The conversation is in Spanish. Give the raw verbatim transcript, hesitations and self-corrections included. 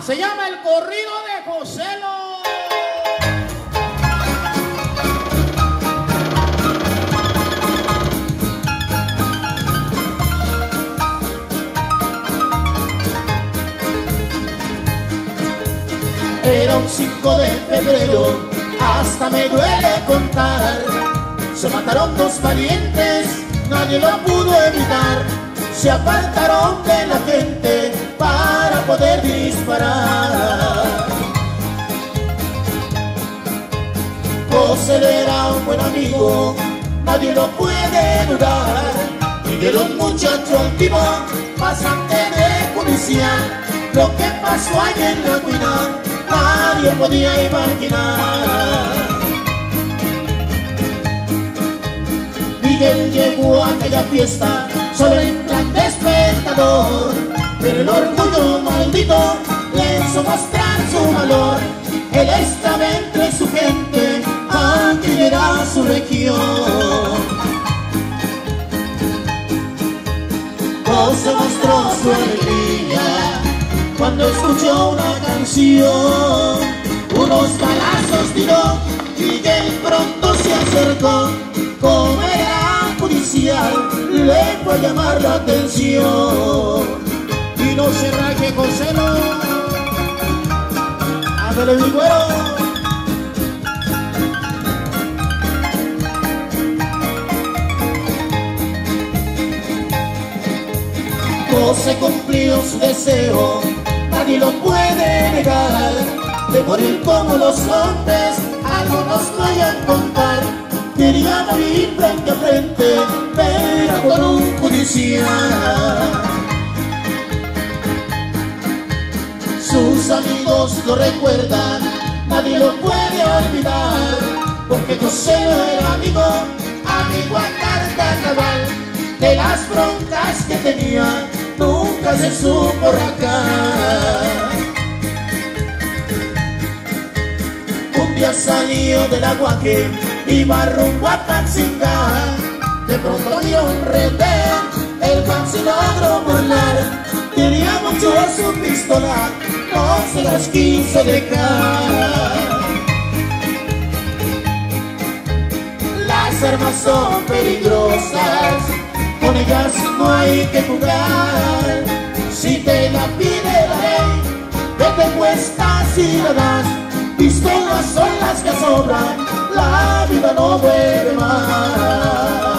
Se llama El Corrido de Joselo. Era un cinco de febrero, hasta me duele contar. Se mataron dos valientes, nadie lo pudo evitar. Se apartaron de la gente para poder disparar. Joselo era un buen amigo, nadie lo puede dudar. Y era un muchacho altivo, pasante de policía. Lo que pasó allá en la cuina nadie podía imaginar. Miguel llegó a aquella fiesta solo en plan de espectador, pero el orgullo maldito le hizo mostrar su valor. Él estaba entre su gente, aquí era su región. José mostró su alegría cuando escuchó una canción. Unos balazos tiró, Miguel pronto se acercó. Como era policial, le fue a llamar la atención. Y no se raje, Joselo. Ándale, mi güero. José cumplió su deseo, nadie lo puede negar, de morir como los hombres, algunos vayan a contar. Quería morir frente a frente, pero con un policía. Sus amigos lo recuerdan, nadie lo puede olvidar, porque Joselo era amigo, amigo a carta cabal. De las broncas que tenía, nunca se supo racar. Un día salió del aguaje, iba rumbo a Panzinga. De pronto dio un retén, el pan se logró volar. Quería mucho su pistola, no se las quiso dejar. Las armas son peligrosas, con ellas no hay que jugar. Si te la pide la ley, ¿qué te cuesta si la das? Pistolas son las que sobran, la vida no vuelve más.